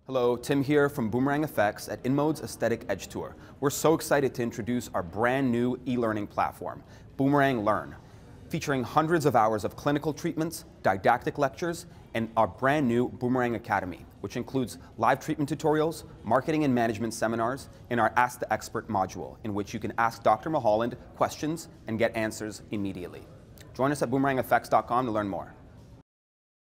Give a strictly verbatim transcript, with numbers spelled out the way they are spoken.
Hello, Tim here from BoomerangFX at InMode's Aesthetic Edge Tour. We're so excited to introduce our brand new e-learning platform, Boomerang Learn, featuring hundreds of hours of clinical treatments, didactic lectures, and our brand new Boomerang Academy, which includes live treatment tutorials, marketing and management seminars, and our Ask the Expert module, in which you can ask Doctor Mulholland questions and get answers immediately. Join us at boomerang F X dot com to learn more.